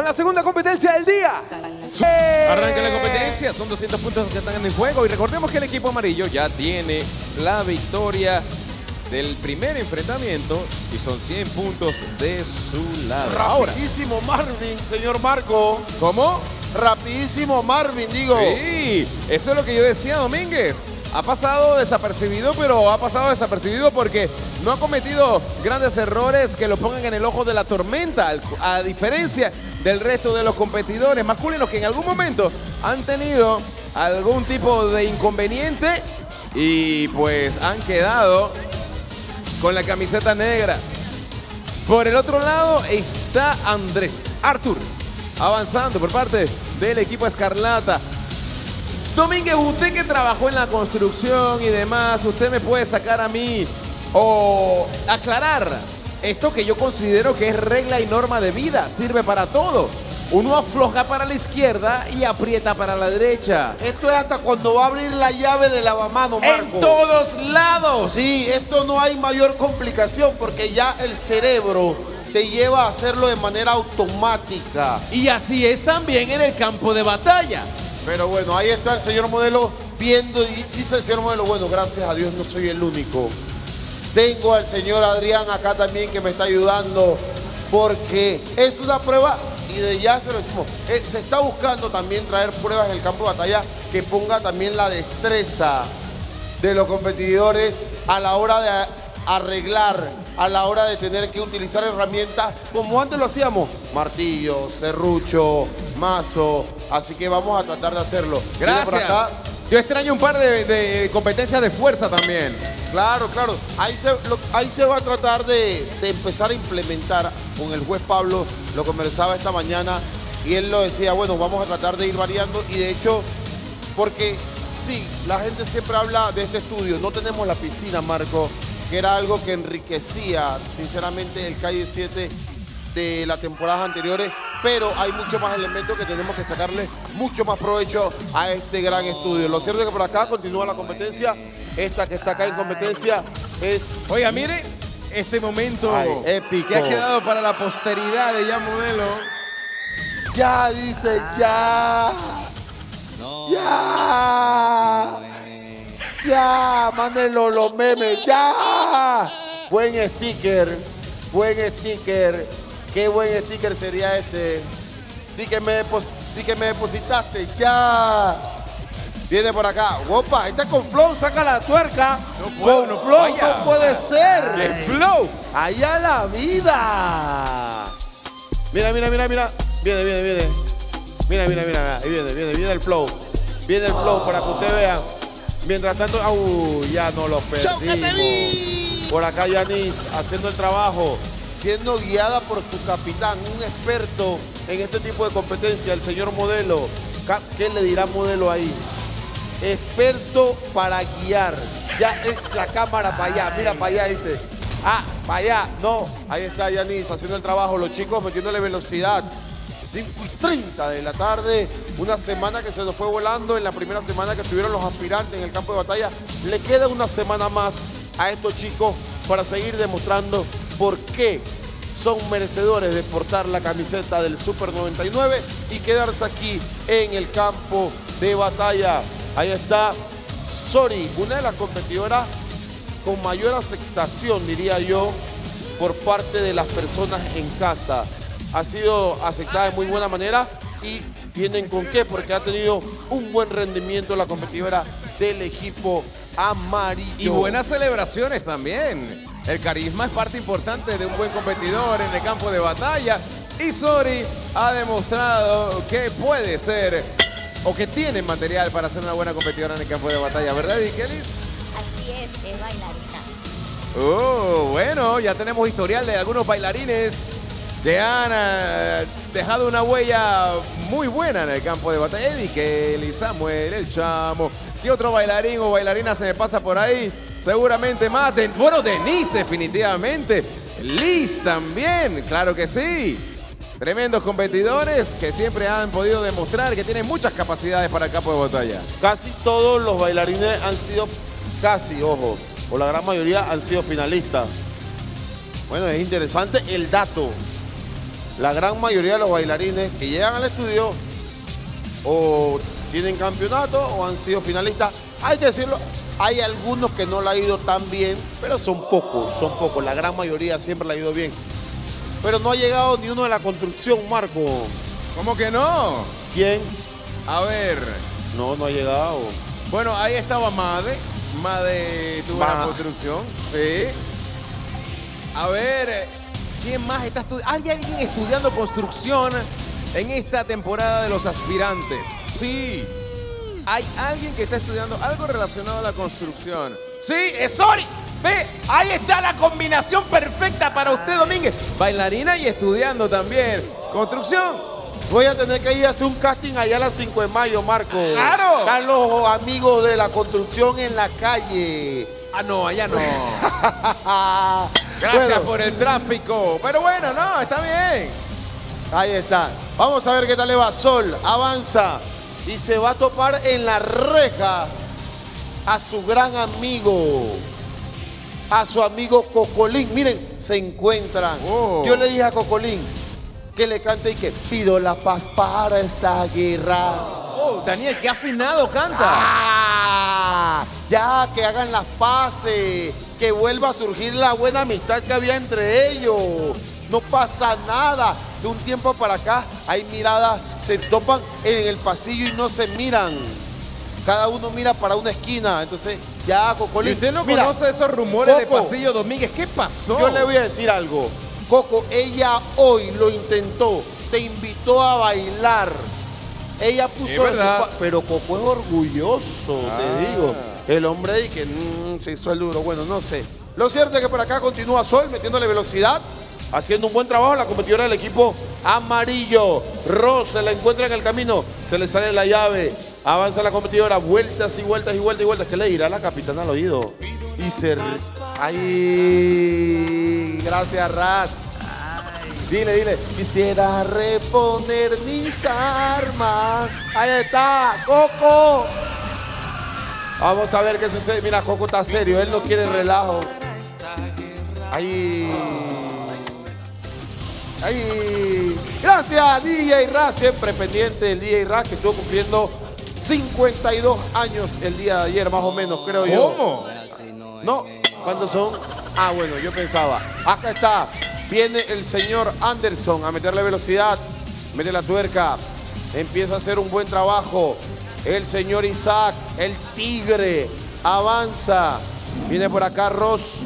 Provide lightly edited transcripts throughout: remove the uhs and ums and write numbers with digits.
la segunda competencia del día. Arranca la competencia, son 200 puntos que están en el juego y recordemos que el equipo amarillo ya tiene la victoria del primer enfrentamiento y son 100 puntos de su lado. Rapidísimo Marvin, señor Marco. ¿Cómo? Rapidísimo Marvin, digo. Sí, eso es lo que yo decía, Domínguez. Ha pasado desapercibido, pero ha pasado desapercibido porque no ha cometido grandes errores que lo pongan en el ojo de la tormenta, a diferencia del resto de los competidores masculinos que en algún momento han tenido algún tipo de inconveniente y pues han quedado con la camiseta negra. Por el otro lado está Andrés Artur avanzando por parte del equipo Escarlata. Domínguez, usted que trabajó en la construcción y demás, usted me puede sacar a mí o aclarar esto que yo considero que es regla y norma de vida, sirve para todo. Uno afloja para la izquierda y aprieta para la derecha. Esto es hasta cuando va a abrir la llave de lavamanos, Marco. ¡En todos lados! Sí, esto no hay mayor complicación porque ya el cerebro te lleva a hacerlo de manera automática. Y así es también en el campo de batalla. Pero bueno, ahí está el señor modelo viendo y dice el señor modelo, bueno, gracias a Dios no soy el único. Tengo al señor Adrián acá también que me está ayudando porque es una prueba y de ya se lo decimos. Se está buscando también traer pruebas en el campo de batalla que ponga también la destreza de los competidores a la hora de arreglar, a la hora de tener que utilizar herramientas como antes lo hacíamos. Martillo, serrucho, mazo. Así que vamos a tratar de hacerlo. Gracias. Por acá. Yo extraño un par de competencias de fuerza también. Claro, claro. Ahí se va a tratar de empezar a implementar con el juez Pablo, lo conversaba esta mañana, y él lo decía, bueno, vamos a tratar de ir variando, y de hecho, porque sí, la gente siempre habla de este estudio, no tenemos la piscina, Marco, que era algo que enriquecía, sinceramente, el Calle 7 de las temporadas anteriores, pero hay muchos más elementos que tenemos que sacarle mucho más provecho a este gran estudio. Lo cierto es que por acá continúa la competencia. Esta que está acá en competencia es... Oiga, mire, este momento épico que ha quedado para la posteridad de Ya Modelo. Ya, dice, ya. Ya. Ya, mándenlo los memes, ya. Buen sticker, buen sticker. Qué buen sticker sería este. Di que me depositaste, ya. Viene por acá. Opa, está con flow, saca la tuerca. No puedo, con flow, vaya. no puede ser. ¡El flow! Allá la vida. Mira, mira, mira, mira. Viene, viene, viene. Mira, mira, mira. Ahí viene el flow. Viene el flow para que usted vea. Mientras tanto, ya no lo perdimos. Por acá Yanis haciendo el trabajo, siendo guiada por su capitán, un experto en este tipo de competencia, el señor Modelo. ¿Qué le dirá Modelo ahí? Experto para guiar. Ya es la cámara para allá, mira para allá, ¿viste? Ah, para allá, no. Ahí está Yanis haciendo el trabajo, los chicos metiéndole velocidad. 5:30 de la tarde, una semana que se nos fue volando. En la primera semana que estuvieron los aspirantes en el campo de batalla, le queda una semana más a estos chicos para seguir demostrando por qué son merecedores de portar la camiseta del Super 99 y quedarse aquí en el campo de batalla. Ahí está Sori, una de las competidoras con mayor aceptación, diría yo, por parte de las personas en casa. Ha sido aceptada de muy buena manera y tienen con qué, porque ha tenido un buen rendimiento la competidora del equipo amarillo. Y buenas celebraciones también. El carisma es parte importante de un buen competidor en el campo de batalla. Y Sori ha demostrado que puede ser o que tiene material para ser una buena competidora en el campo de batalla, ¿verdad, Dikelis? Así es bailarina. Bueno, ya tenemos historial de algunos bailarines que han dejado una huella muy buena en el campo de batalla. Dikelis, Samuel, el Chamo. ¿Qué otro bailarín o bailarina se me pasa por ahí? Seguramente más. Bueno, Denise definitivamente. Liz también, claro que sí. Tremendos competidores que siempre han podido demostrar que tienen muchas capacidades para el campo de batalla. Casi todos los bailarines han sido, ojo, o la gran mayoría han sido finalistas. Bueno, es interesante el dato. la gran mayoría de los bailarines que llegan al estudio o tienen campeonato o han sido finalistas. Hay que decirlo, hay algunos que no le ha ido tan bien, pero son pocos. La gran mayoría siempre le ha ido bien. Pero no ha llegado ni uno de la construcción, Marco. ¿Cómo que no? ¿Quién? A ver. No ha llegado. Bueno, ahí estaba Made. Made tuvo la construcción. Sí. A ver, ¿quién más está estudiando? ¿Hay alguien estudiando construcción en esta temporada de los aspirantes? Sí. Hay alguien que está estudiando algo relacionado a la construcción. Sí, es Sori. Ve, ahí está la combinación perfecta para usted, Domínguez. Bailarina y estudiando también. Construcción. Voy a tener que ir a hacer un casting allá a las 5 de mayo, Marco. ¡Claro! Están los amigos de la construcción en la calle. Ah, no, allá no. Gracias por el tráfico. Pero bueno, no, está bien. Ahí está. Vamos a ver qué tal le va. Sol avanza y se va a topar en la reja a su gran amigo. A su amigo Cocolín. Miren, se encuentran. Oh. Yo le dije a Cocolín que le cante y que pido la paz para esta guerra. Oh, Daniel, qué afinado canta. ¡Ah! Ya, que hagan las paces, que vuelva a surgir la buena amistad que había entre ellos. No pasa nada. De un tiempo para acá hay miradas, se topan en el pasillo y no se miran. Cada uno mira para una esquina. Entonces, ya, Cocolín. ¿Y usted no conoce esos rumores de Coco, pasillo, Domínguez? ¿Qué pasó? Yo le voy a decir algo. Coco, ella hoy lo intentó, te invitó a bailar. Ella puso pero Coco es orgulloso, te digo. El hombre ahí que se hizo el duro, bueno, no sé. Lo cierto es que por acá continúa Sol metiéndole velocidad, haciendo un buen trabajo la competidora del equipo amarillo. Ross se la encuentra en el camino, se le sale la llave, avanza la competidora, vueltas y vueltas y vueltas y vueltas. ¿Qué le dirá la capitana al oído? Y se... ¡Ay! Gracias, Rat. Dile. Quisiera reponer mis armas. Ahí está, Coco. Vamos a ver qué sucede. Mira, Coco está serio, él no quiere relajo. Ahí. Gracias, DJ Ra, siempre pendiente del DJ Ra, que estuvo cumpliendo 52 años el día de ayer, más o menos, creo yo. ¿Cómo? No, ¿cuántos son? Ah, bueno, yo pensaba. Acá está. Viene el señor Anderson a meterle velocidad. Mete la tuerca. Empieza a hacer un buen trabajo. El señor Isaac, el tigre, avanza. Viene por acá Ross.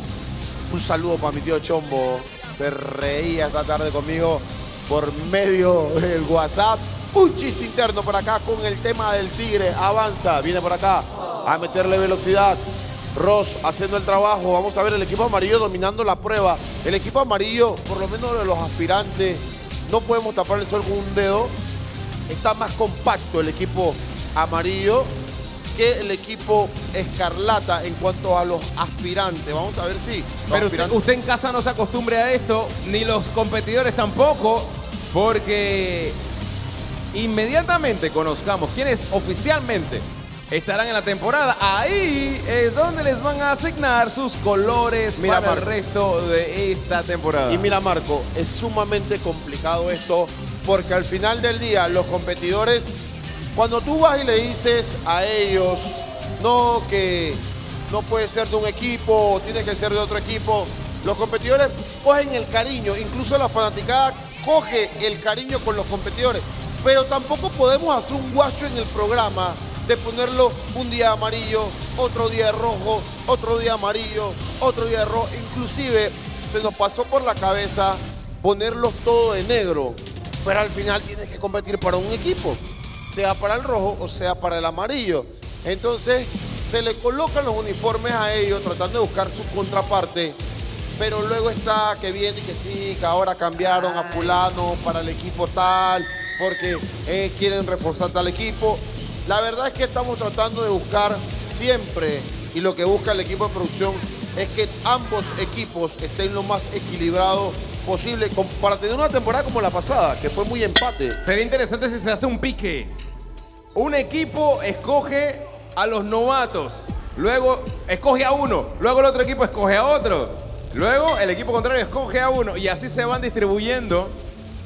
Un saludo para mi tío Chombo. Se reía esta tarde conmigo por medio del WhatsApp. Un chiste interno por acá con el tema del tigre. Avanza. Viene por acá a meterle velocidad. Ross haciendo el trabajo. Vamos a ver el equipo amarillo dominando la prueba. El equipo amarillo, por lo menos de los aspirantes, no podemos tapar el sol con un dedo. Está más compacto el equipo amarillo que el equipo escarlata en cuanto a los aspirantes. Vamos a ver si... Pero usted en casa no se acostumbre a esto, ni los competidores tampoco, porque inmediatamente conozcamos quiénes oficialmente estarán en la temporada, ahí es donde les van a asignar sus colores para el resto de esta temporada. Y mira, Marco, es sumamente complicado esto, porque al final del día los competidores, cuando tú vas y le dices a ellos, no, que no puede ser de un equipo, tiene que ser de otro equipo, los competidores cogen el cariño, incluso la fanaticada coge el cariño con los competidores, pero tampoco podemos hacer un guacho en el programa de ponerlo un día amarillo, otro día rojo, otro día amarillo, otro día rojo. Inclusive se nos pasó por la cabeza ponerlos todo de negro, pero al final tienes que competir para un equipo, sea para el rojo o sea para el amarillo. Entonces se le colocan los uniformes a ellos tratando de buscar su contraparte, pero luego está que viene y que sí, que ahora cambiaron a fulano para el equipo tal, porque quieren reforzar tal equipo. La verdad es que estamos tratando de buscar siempre, y lo que busca el equipo de producción es que ambos equipos estén lo más equilibrados posible para tener una temporada como la pasada, que fue muy empate. Sería interesante si se hace un pique. Un equipo escoge a los novatos, luego escoge a uno, luego el otro equipo escoge a otro, luego el equipo contrario escoge a uno, y así se van distribuyendo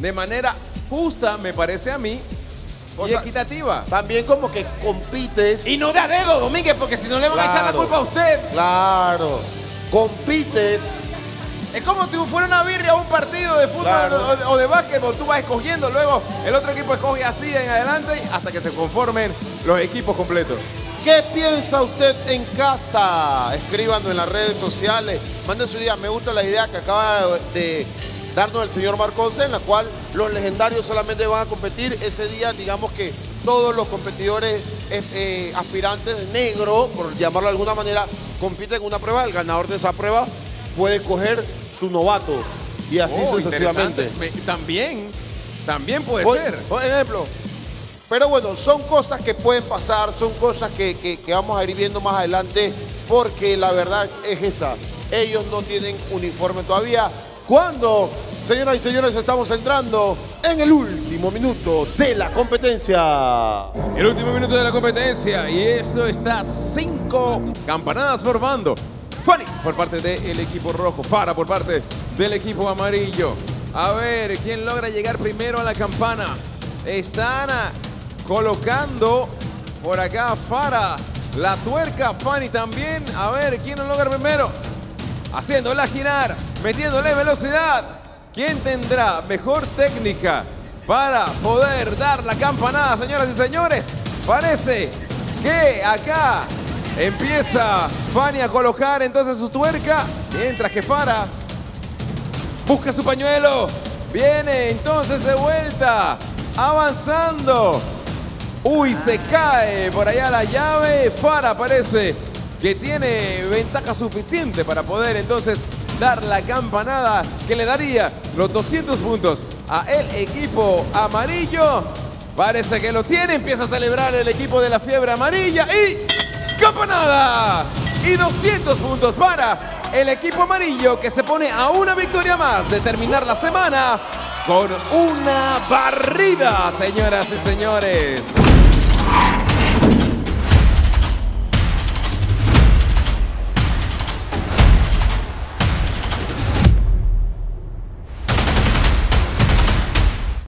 de manera justa, me parece a mí, O y sea, equitativa. También como que compites. Y no de a dedo, Domínguez, porque si no le van a echar la Claro. culpa a usted. Claro. Compites. Es como si fuera una birria o un partido de fútbol Claro. o de básquetbol. Tú vas escogiendo, luego el otro equipo escoge así en adelante hasta que se conformen los equipos completos. ¿Qué piensa usted en casa? Escríbanos en las redes sociales. Mande su idea. Me gusta la idea que acaba de darnos el señor Marcose, en la cual los legendarios solamente van a competir ese día. Digamos que todos los competidores aspirantes negro, por llamarlo de alguna manera, compiten en una prueba. El ganador de esa prueba puede escoger su novato y así sucesivamente. Interesante. También puede ser. Por ejemplo. Pero bueno, son cosas que pueden pasar, son cosas que vamos a ir viendo más adelante, porque la verdad es esa. Ellos no tienen uniforme todavía. Cuando, señoras y señores, estamos entrando en el último minuto de la competencia. El último minuto de la competencia y esto está 5 campanadas por bando. Fanny por parte del equipo rojo, Farah por parte del equipo amarillo. A ver, ¿quién logra llegar primero a la campana? Están colocando por acá Farah, la tuerca, Fanny también. A ver, ¿quién lo logra primero? Haciéndola girar, metiéndole velocidad. ¿Quién tendrá mejor técnica para poder dar la campanada, señoras y señores? Parece que acá empieza Fanny a colocar entonces su tuerca, mientras que Farah busca su pañuelo. Viene entonces de vuelta, avanzando. Uy, se cae por allá la llave. Farah parece que tiene ventaja suficiente para poder entonces dar la campanada que le daría los 200 puntos a el equipo amarillo. Parece que lo tiene, empieza a celebrar el equipo de la fiebre amarilla y ¡campanada! Y 200 puntos para el equipo amarillo, que se pone a una victoria más de terminar la semana con una barrida, señoras y señores.